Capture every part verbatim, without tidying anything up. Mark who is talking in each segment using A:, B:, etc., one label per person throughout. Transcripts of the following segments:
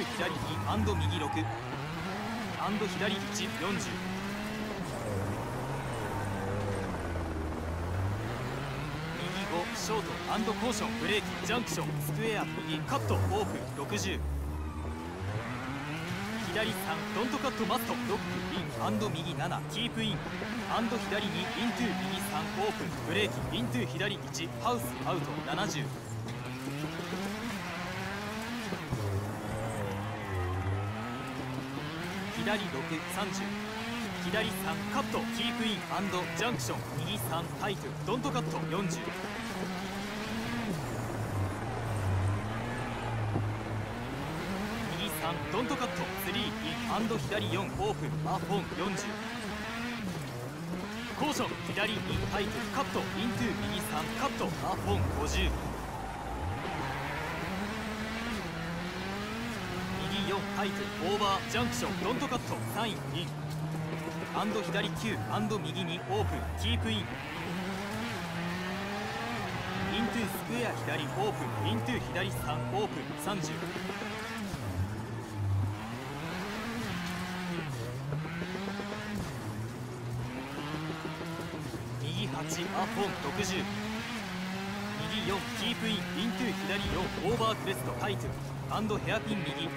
A: 左にアンド右ろくアンド左いち、よんじゅう右ご、ショートアンドコーションブレーキジャンクションスクエア右カットオープンろくじゅう左さんドントカットマストロックインアンド右ななキープインアンド左にイントゥ右さんオープンブレーキイントゥ左いちハウスアウトななじゅう左ろく、さんじゅう左さんカットキープインアンドジャンクション右さんタイトドントカットよんじゅう右さんドントカットスリーインアンド左よんオープンアフォンよんじゅうコーション左にタイトカットイントゥ右さんカットアフォンごじゅう右よんタイトオーバージャンクションドントカットさんインインアンド左きゅうアンド右にオープンキープインイントゥスクエア左オープンイントゥ左さんオープンさんじゅう右はちアフォンろくじゅう右よんキープインイントゥ左よんオーバークレストタイトアンドヘアピン右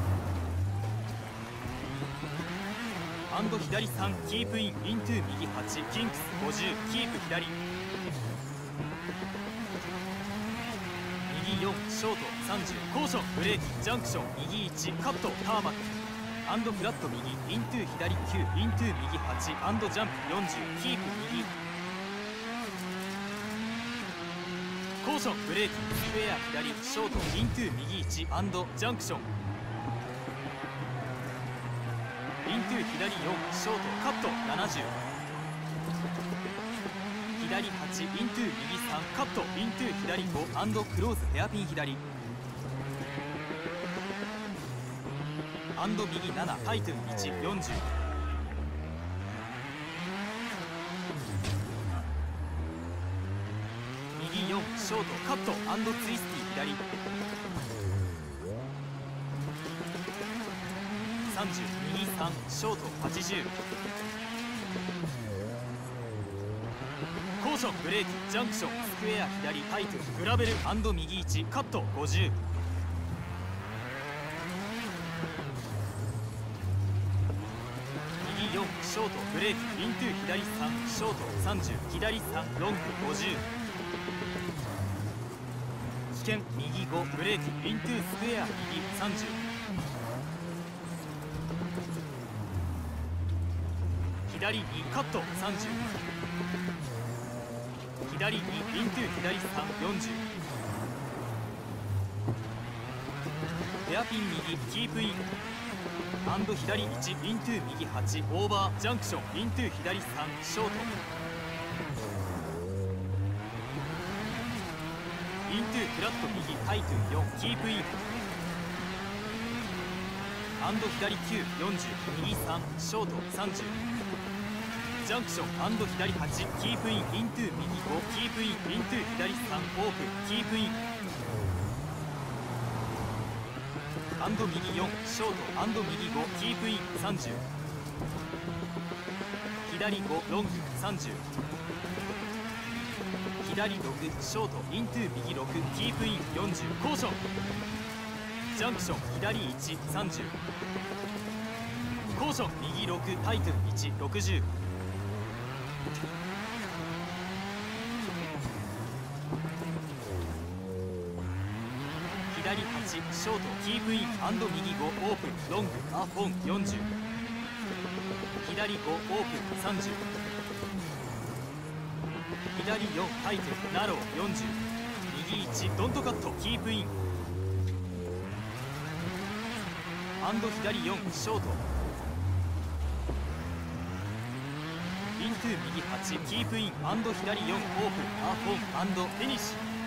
A: アンド左さんキープインイントゥ右はちキンクスごじゅうキープ左右よんショートさんじゅうコーションブレーキジャンクション右いちカットターマックアンドフラット右イントゥ左きゅうイントゥ右はちアンドジャンプよんじゅうキープ右コーションブレーキスクエア左ショートイントゥ右いちアンドジャンクションイントゥ左よんショートカットななじゅう左はちイントゥ右さんカットイントゥ左ごアンドクローズヘアピン左アンド右ななタイトルいちよんじゅう右よんショートカットアンドツイスティ左さんじゅう右さんショートはちじゅうコーションブレーキジャンクションスクエア左タイトグラベルアンド右いちカットごじゅう右よんショートブレーキイントゥ左さんショートさんじゅう左さんロングごじゅう危険右ごブレーキイントゥスクエア右さんじゅう左にカットさんじゅう左にイントゥ左さんよんじゅうヘアピン右キープインアンド左いちイントゥ右はちオーバージャンクションイントゥ左さんショートイントゥフラット右タイトゥよんキープインアンド左きゅうよんじゅう右さんショートさんじゅうジャンクションアンド左はちキープインイントゥ右ごキープインイントゥ左さんオープンキープインアンド右よんショートアンド右ごキープインさんじゅう左ごロングさんじゅう左ろくショートイントゥ右ろくキープインよんじゅうコーションジャンクション左いちさんじゅうコーション右ろくタイトルいちろくじゅう左はちショートキープインアンド右ごオープンロングアフォンよんじゅう左ごオープンさんじゅう左よんタイトルナローよんじゅう右いちドントカットキープインアンド左よんショートイントゥ右はちキープインアンド左よんオープンアフォンアンドフィニッシュ